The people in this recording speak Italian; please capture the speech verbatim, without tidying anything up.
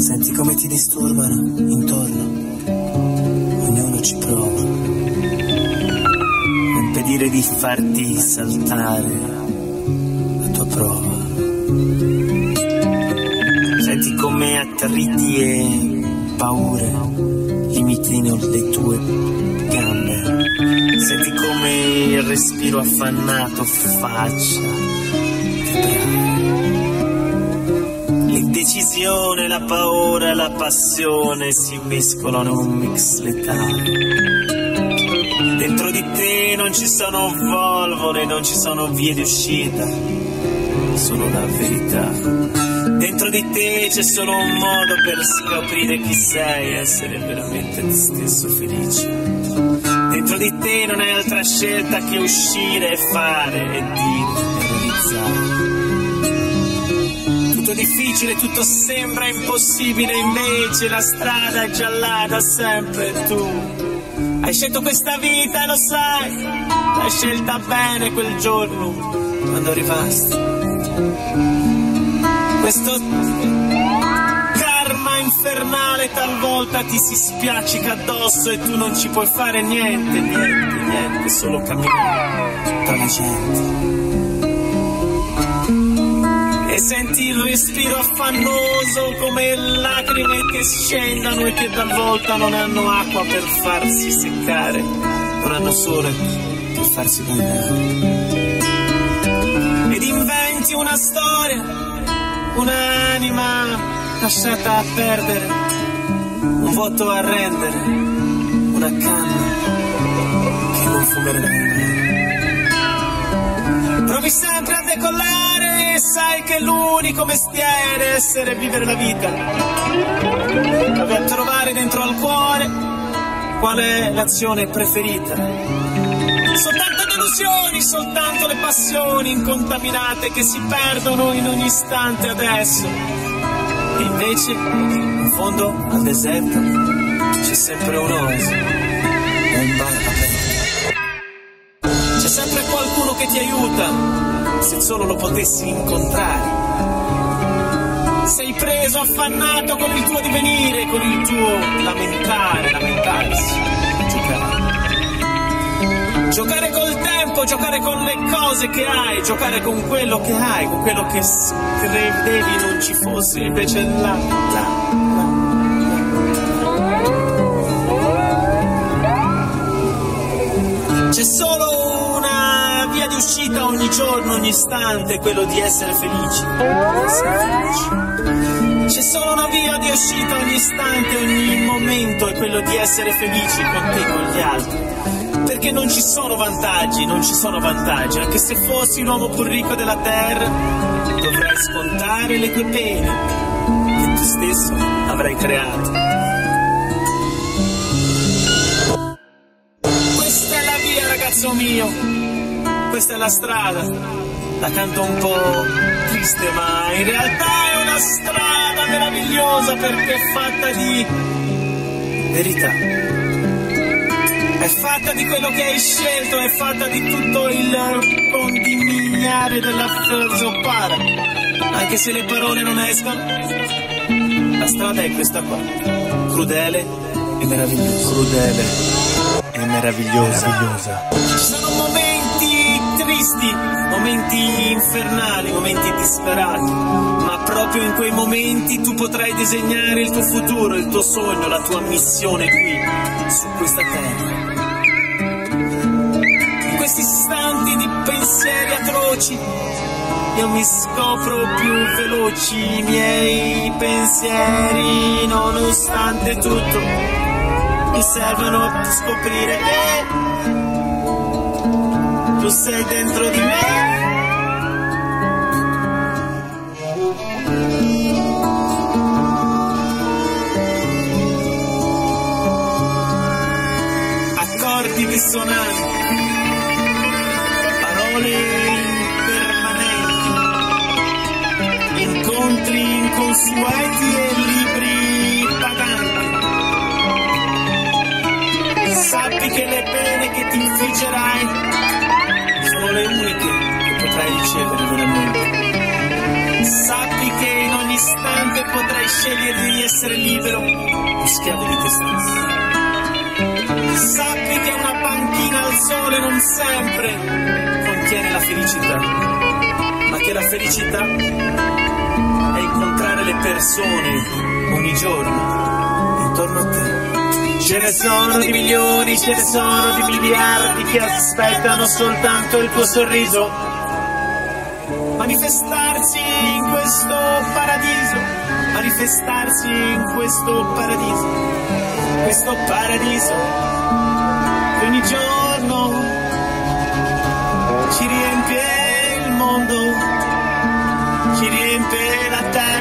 Senti come ti disturbano intorno, ognuno ci prova a impedire di farti saltare la tua prova. Senti come attriti e paure limitino le tue gambe. Senti come il respiro affannato faccia vibrare. L'indecisione, la paura e la passione si mescolano in un mix letale. Dentro di te non ci sono valvole, non ci sono vie di uscita, solo la verità. Dentro di te c'è solo un modo per scoprire chi sei, essere veramente te stesso felice. Dentro di te non hai altra scelta che uscire e fare e dire e realizzare. Tutto difficile, tutto sembra impossibile, invece la strada è già là da sempre. Tu hai scelto questa vita e lo sai, l'hai scelta bene quel giorno quando arrivasti. Questo karma infernale talvolta ti si spiaccica addosso e tu non ci puoi fare niente, niente, niente, solo camminare tra la gente. E senti il respiro affannoso come lacrime che scendono e che talvolta non hanno acqua per farsi seccare, non hanno sole per farsi bagnare. Ed inventi una storia, un'anima lasciata a perdere, un vuoto a rendere, una canna che non fumerebbe. Provi sempre a decollare e sai che l'unico mestiere è essere e vivere la vita. Provi a trovare dentro al cuore qual è l'azione preferita. Soltanto delusioni, soltanto le passioni incontaminate che si perdono in ogni istante adesso. E invece, in fondo al deserto, c'è sempre un'oasi e un bar aperto. C'è sempre qualcuno che ti aiuta, se solo lo potessi incontrare. Sei preso, affannato con il tuo divenire, con il tuo lamentare, lamentarsi, giocare. Giocare col tempo, giocare con le cose che hai, giocare con quello che hai, con quello che credevi non ci fosse, invece là, là, là. C'è solo una via di uscita ogni giorno, ogni istante, quello di essere felici. Essere felici. C'è solo una via di uscita ogni istante, ogni momento, è quello di essere felici con te e con gli altri. Perché non ci sono vantaggi, non ci sono vantaggi. Anche se fossi l'uomo più ricco della terra, dovrai scontare le tue pene che tu stesso avrai creato. Questa è la via, ragazzo mio, questa è la strada. La canto un po' triste, ma in realtà è una strada meravigliosa perché è fatta di verità. È fatta di quello che hai scelto, è fatta di tutto il condimigliare della filosofara. Anche se le parole non escono, la strada è questa qua, crudele e meravigliosa. Crudele e meravigliosa. meravigliosa. Ci sono momenti tristi, momenti infernali, momenti disperati, ma proprio in quei momenti tu potrai disegnare il tuo futuro, il tuo sogno, la tua missione qui, su questa terra. In questi istanti di pensieri atroci io mi scopro più veloci, i miei pensieri nonostante tutto mi servono a scoprire che tu sei dentro di me. Accordi dissonanti, parole impermanenti, incontri inconsueti e libri paganti. Sappi che le pene che ti infliggerai sono le uniche che potrai ricevere veramente. Sappi che in ogni istante potrai scegliere di essere libero o schiavo di te stesso. Sappi che una panchina al sole non sempre contiene la felicità, ma che la felicità è incontrare le persone ogni giorno intorno a te. Ce ne sono di milioni, ce ne sono di miliardi che aspettano soltanto il tuo sorriso, manifestarsi in questo paradiso, manifestarsi in questo paradiso, questo paradiso che ogni giorno ci riempie il mondo, ci riempie la terra.